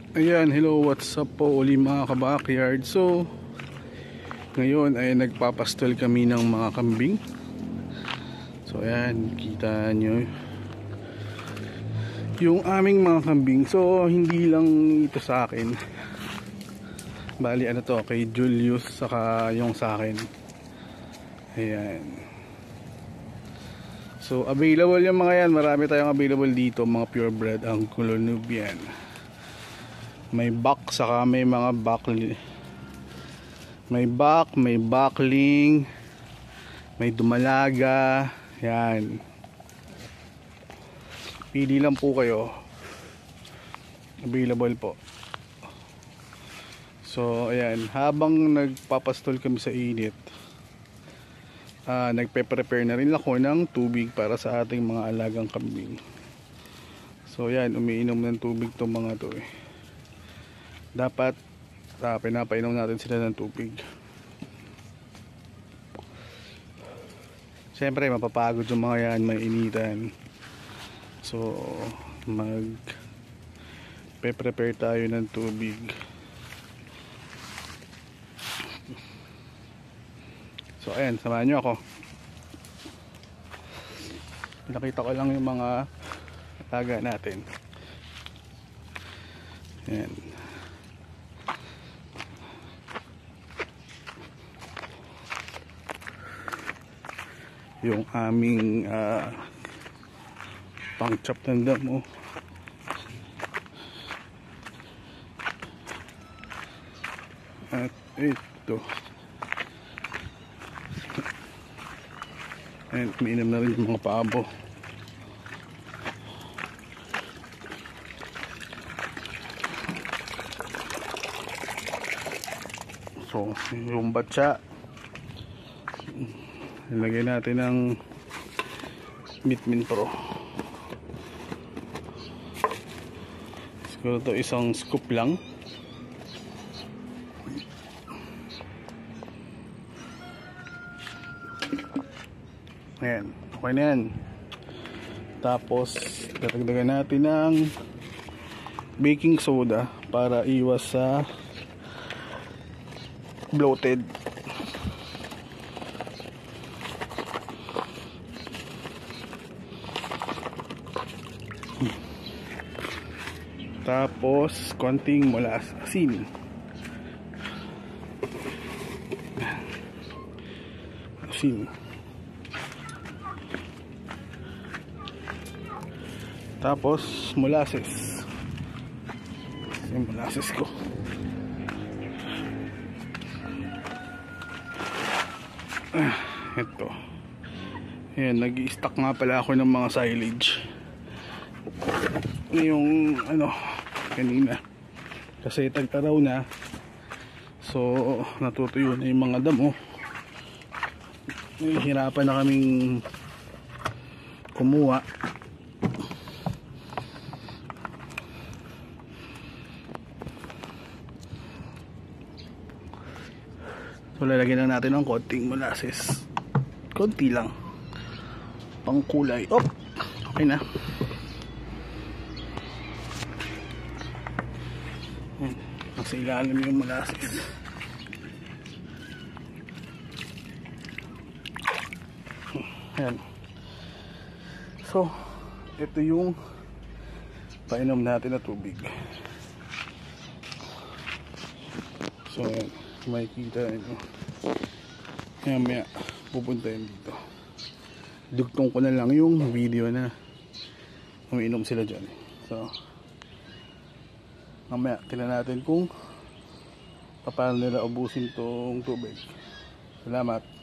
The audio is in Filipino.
Ayan, hello, what's up po uli mga ka-backyard. So, ngayon ay nagpapastol kami ng mga kambing. So, ayan, kita nyo yung aming mga kambing. So, hindi lang ito sa akin. Bali, ano to, kay Julius, saka yung sa akin. Ayan. So, available yung mga yan. Marami tayong available dito, mga purebred Anglo-Nubian. May back, saka may mga may backling, may dumalaga. Yan, pili lang po kayo, available po. So ayan, habang nagpapastol kami sa init, nagpe-prepare na rin ako ng tubig para sa ating mga alagang kambing. So yan, umiinom ng tubig tong mga to eh. Dapat pinapainom natin sila ng tubig. Siyempre mapapagod yung mga yan, may initan. So prepare tayo ng tubig. So ayan, samahan nyo ako. Nakita ko lang yung mga alaga natin. Ayan. Yung aming pang-chop ng damo. At ito, and minum na rin yung mga pabo. So yung batsa, ilagay natin ng Bitmin Pro. Siguro to isang scoop lang. Ayan, okay na yan. Tapos dadagdagan natin ng baking soda para iwas sa bloated. Tapos konting asin. Tapos molasses. Yung molasses ko. Ito. Ayan, nag-i-stock nga pala ako ng mga silage. Yung kanina. Kasi tag-araw na. So, natutuyo na yung mga damo. Hirapan na kaming kumuha. So lalagyan na natin ng konting molasses. Konti lang. Pang kulay. Oh! Okay na. Nasa ilalim yung molasses. Ayan. So, ito yung painom natin na tubig. So, ayan. Makikita nyo. Maya pupunta yun dito. Dugtong ko na lang yung video na umiinom sila dyan. So mamaya tingnan natin kung paano nila ubusin tong tubig. Salamat.